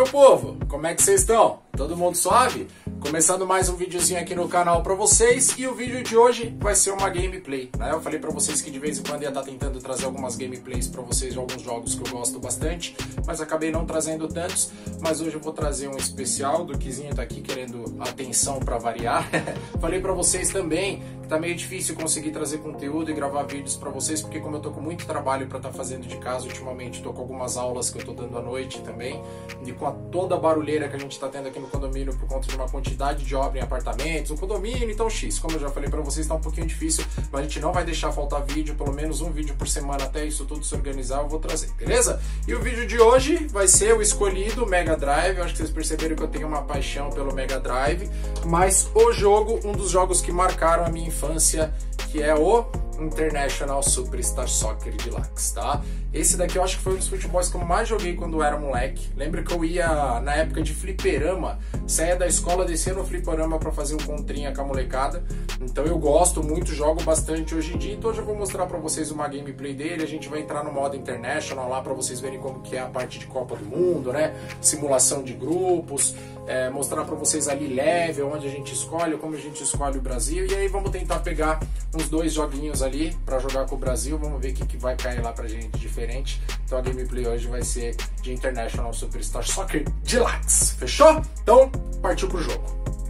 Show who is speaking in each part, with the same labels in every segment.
Speaker 1: meu povo, como é que vocês estão? Todo mundo suave? Começando mais um videozinho aqui no canal pra vocês, e o vídeo de hoje vai ser uma gameplay, né? Eu falei pra vocês que de vez em quando ia estar tentando trazer algumas gameplays pra vocês de alguns jogos que eu gosto bastante, mas acabei não trazendo tantos, mas hoje eu vou trazer um especial. Do Kizinho tá aqui querendo atenção pra variar. Falei pra vocês também que tá meio difícil conseguir trazer conteúdo e gravar vídeos pra vocês, porque como eu tô com muito trabalho pra estar fazendo de casa ultimamente, tô com algumas aulas que eu tô dando à noite também, e com toda a barulheira que a gente tá tendo aqui no condomínio por conta de uma quantidade de obra em apartamentos, um condomínio, então X, como eu já falei pra vocês, tá um pouquinho difícil, mas a gente não vai deixar faltar vídeo, pelo menos um vídeo por semana até isso tudo se organizar, eu vou trazer, beleza? E o vídeo de hoje vai ser o escolhido Mega Drive. Eu acho que vocês perceberam que eu tenho uma paixão pelo Mega Drive, mas o jogo, um dos jogos que marcaram a minha infância, que é o International Superstar Soccer Deluxe, tá? Esse daqui eu acho que foi um dos futebols que eu mais joguei quando eu era moleque. Lembro que eu ia na época de fliperama, saía da escola, descia no fliperama pra fazer um contrinha com a molecada. Então eu gosto muito, jogo bastante hoje em dia. Então eu já vou mostrar pra vocês uma gameplay dele. A gente vai entrar no modo International lá pra vocês verem como que é a parte de Copa do Mundo, né? Simulação de grupos, mostrar pra vocês ali level, onde a gente escolhe, como a gente escolhe o Brasil. E aí vamos tentar pegar uns dois joguinhos ali pra jogar com o Brasil. Vamos ver o que vai cair lá pra gente diferente. Então a gameplay hoje vai ser de International Superstar Soccer Deluxe. Fechou? Então partiu pro jogo.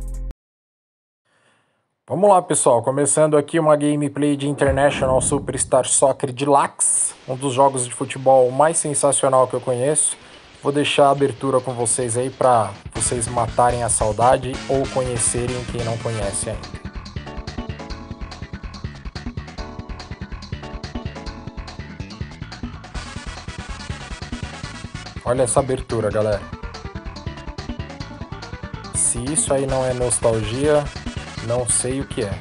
Speaker 1: Vamos lá, pessoal, começando aqui uma gameplay de International Superstar Soccer Deluxe, um dos jogos de futebol mais sensacional que eu conheço. Vou deixar a abertura com vocês aí para vocês matarem a saudade ou conhecerem quem não conhece ainda. Olha essa abertura, galera. Se isso aí não é nostalgia, não sei o que é.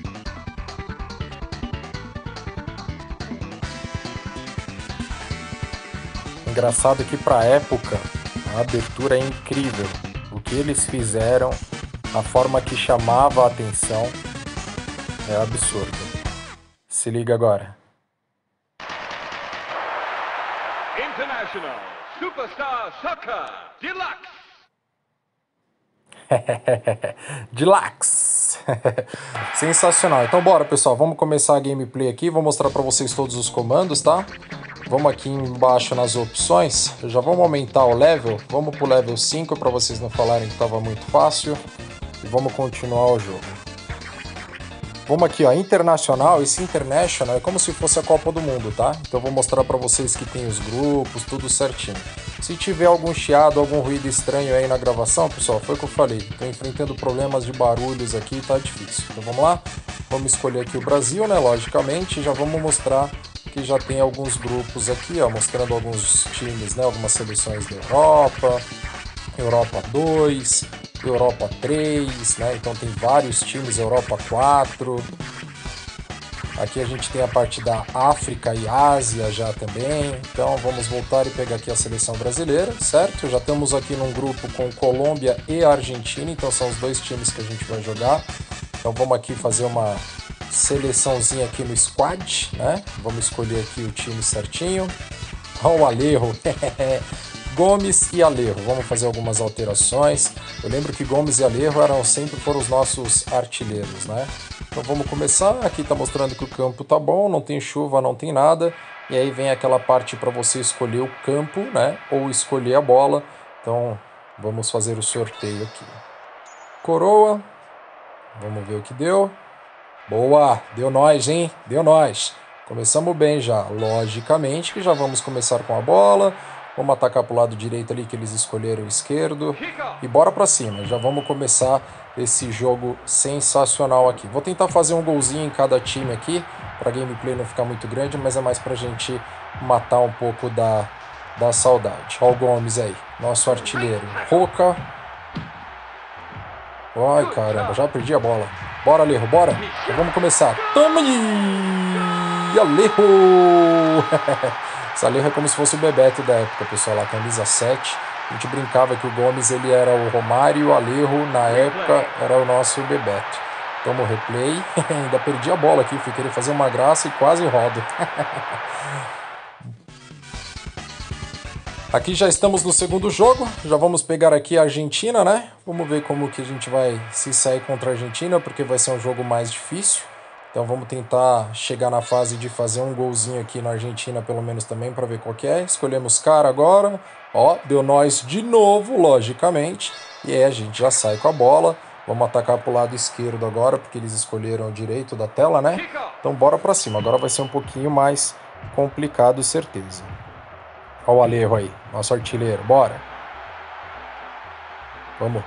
Speaker 1: Engraçado que pra época a abertura é incrível. O que eles fizeram, a forma que chamava a atenção é absurdo. Se liga agora.
Speaker 2: International Superstar Soccer Deluxe.
Speaker 1: Deluxe. Sensacional. Então bora, pessoal, vamos começar a gameplay aqui. Vou mostrar para vocês todos os comandos, tá? Vamos aqui embaixo nas opções. Já vamos aumentar o level. Vamos pro level 5 para vocês não falarem que estava muito fácil. E vamos continuar o jogo. Vamos aqui, ó, Internacional. Esse International é como se fosse a Copa do Mundo, tá? Então eu vou mostrar para vocês que tem os grupos, tudo certinho. Se tiver algum chiado, algum ruído estranho aí na gravação, pessoal, foi o que eu falei. Estou enfrentando problemas de barulhos aqui, tá difícil. Então vamos lá, vamos escolher aqui o Brasil, né? Logicamente, já vamos mostrar que já tem alguns grupos aqui, ó, mostrando alguns times, né? Algumas seleções da Europa, Europa 2, Europa 3, né? Então tem vários times, Europa 4. Aqui a gente tem a parte da África e Ásia já também. Então vamos voltar e pegar aqui a seleção brasileira, certo? Já estamos aqui num grupo com Colômbia e Argentina, então são os dois times que a gente vai jogar. Então vamos aqui fazer uma seleçãozinha aqui no squad, né? Vamos escolher aqui o time certinho. Olha o Alejo. Gomes e Alejo, vamos fazer algumas alterações. Eu lembro que Gomes e Alejo sempre foram os nossos artilheiros, né? Então vamos começar. Aqui está mostrando que o campo tá bom, não tem chuva, não tem nada. E aí vem aquela parte para você escolher o campo, né? Ou escolher a bola. Então vamos fazer o sorteio aqui. Coroa. Vamos ver o que deu. Boa, deu nós, hein? Deu nós. Começamos bem já. Logicamente que já vamos começar com a bola. Vamos atacar para o lado direito ali que eles escolheram o esquerdo. E bora para cima. Já vamos começar esse jogo sensacional aqui. Vou tentar fazer um golzinho em cada time aqui, para a gameplay não ficar muito grande, mas é mais para a gente matar um pouco da saudade. Olha o Gomes aí, nosso artilheiro. Roca. Ai, caramba, já perdi a bola. Bora, Alejo, bora. Então vamos começar. Toma aí! Alejo! Esse Alejo é como se fosse o Bebeto da época, pessoal, lá, camisa 7. A gente brincava que o Gomes ele era o Romário e o Alejo, na época, era o nosso Bebeto. Toma o replay. Ainda perdi a bola aqui, fui querer fazer uma graça e quase rodo. Aqui já estamos no segundo jogo, já vamos pegar aqui a Argentina, né? Vamos ver como que a gente vai se sair contra a Argentina, porque vai ser um jogo mais difícil. Então vamos tentar chegar na fase de fazer um golzinho aqui na Argentina, pelo menos também, para ver qual que é. Escolhemos cara agora, ó, deu nós de novo, logicamente. E aí a gente já sai com a bola. Vamos atacar pro lado esquerdo agora, porque eles escolheram o direito da tela, né? Então bora pra cima, agora vai ser um pouquinho mais complicado, certeza. Olha o Alejo aí, nosso artilheiro, bora. Vamos.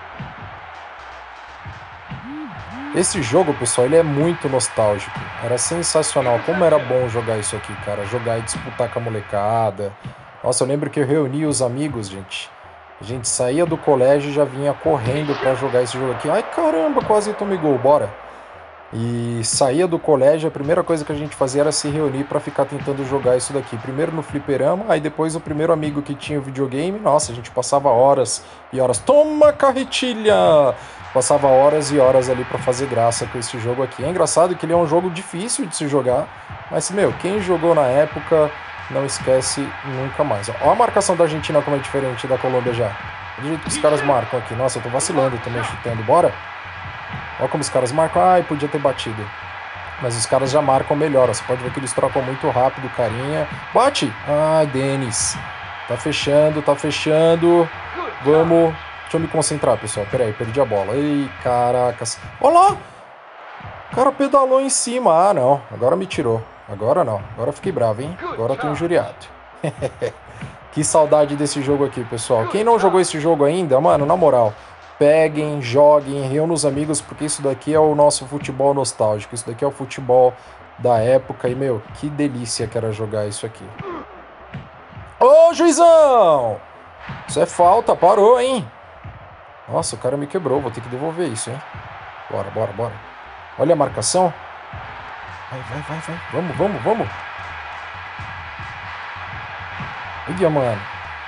Speaker 1: Esse jogo, pessoal, ele é muito nostálgico. Era sensacional. Como era bom jogar isso aqui, cara. Jogar e disputar com a molecada. Nossa, eu lembro que eu reunia os amigos, gente. A gente saía do colégio e já vinha correndo pra jogar esse jogo aqui. Ai, caramba, quase tomei gol, bora. E saía do colégio, a primeira coisa que a gente fazia era se reunir para ficar tentando jogar isso daqui. Primeiro no fliperama, aí depois o primeiro amigo que tinha o videogame. Nossa, a gente passava horas e horas. Toma, carretilha! Passava horas e horas ali para fazer graça com esse jogo aqui. É engraçado que ele é um jogo difícil de se jogar, mas, meu, quem jogou na época não esquece nunca mais. Ó a marcação da Argentina como é diferente da Colômbia já. Do jeito que os caras marcam aqui. Nossa, eu tô vacilando também, chutando. Bora! Olha como os caras marcam. Ai, podia ter batido. Mas os caras já marcam melhor. Você pode ver que eles trocam muito rápido, carinha. Bate! Ai, Denis. Tá fechando, tá fechando. Vamos. Deixa eu me concentrar, pessoal. Pera aí, perdi a bola. Ei, caracas. Olha lá! O cara pedalou em cima. Ah, não. Agora me tirou. Agora não. Agora eu fiquei bravo, hein? Agora eu tô injuriado. Que saudade desse jogo aqui, pessoal. Quem não jogou esse jogo ainda, mano, na moral, peguem, joguem, reúnam os amigos, porque isso daqui é o nosso futebol nostálgico. Isso daqui é o futebol da época. E, meu, que delícia que era jogar isso aqui. Ô, juizão! Isso é falta, parou, hein? Nossa, o cara me quebrou, vou ter que devolver isso, hein? Bora, bora, bora. Olha a marcação. Vai, vai, vai, vai. Vamos, vamos, vamos. Olha, mano.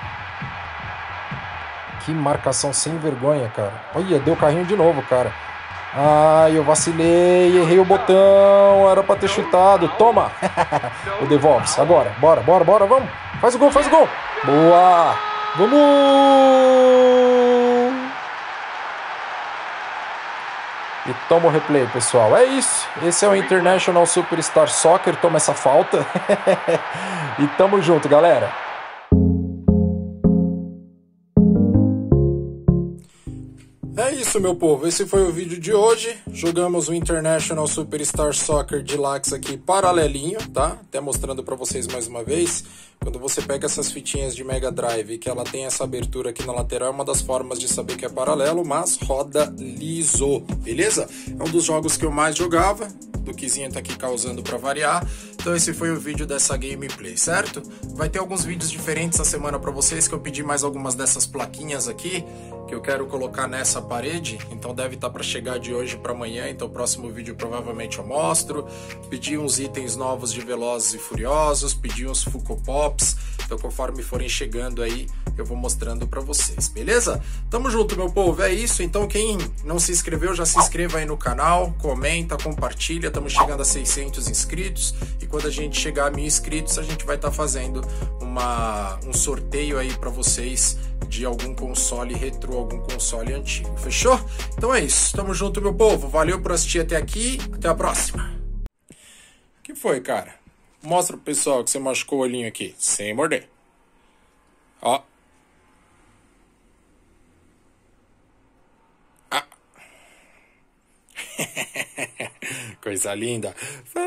Speaker 1: Que marcação sem vergonha, cara. Olha, deu carrinho de novo, cara. Ai, eu vacilei, errei o botão. Era pra ter chutado. Toma. O devolve-se. Agora, bora, bora, bora, vamos. Faz o gol, faz o gol. Boa. Vamos. E toma o replay, pessoal. É isso. Esse é o International Superstar Soccer. Toma essa falta. E tamo junto, galera. É isso, meu povo. Esse foi o vídeo de hoje. Jogamos o International Superstar Soccer Deluxe aqui paralelinho, tá? Até mostrando pra vocês mais uma vez. Quando você pega essas fitinhas de Mega Drive, que ela tem essa abertura aqui na lateral, é uma das formas de saber que é paralelo, mas roda liso, beleza? É um dos jogos que eu mais jogava. O Kizinho tá aqui causando pra variar. Então esse foi o vídeo dessa gameplay, certo? Vai ter alguns vídeos diferentes essa semana pra vocês, que eu pedi mais algumas dessas plaquinhas aqui, que eu quero colocar nessa parede, então deve estar para chegar de hoje para amanhã, então o próximo vídeo provavelmente eu mostro. Pedi uns itens novos de Velozes e Furiosos, pedi uns Funko Pops, então conforme forem chegando aí, eu vou mostrando para vocês, beleza? Tamo junto, meu povo, é isso, então quem não se inscreveu, já se inscreva aí no canal, comenta, compartilha, estamos chegando a 600 inscritos, e quando a gente chegar a 1000 inscritos, a gente vai estar fazendo um sorteio aí para vocês, de algum console retrô, algum console antigo, fechou? Então é isso, tamo junto, meu povo, valeu por assistir até aqui, até a próxima. O que foi, cara? Mostra pro pessoal que você machucou o olhinho aqui, sem morder. Ó. Ah. Coisa linda.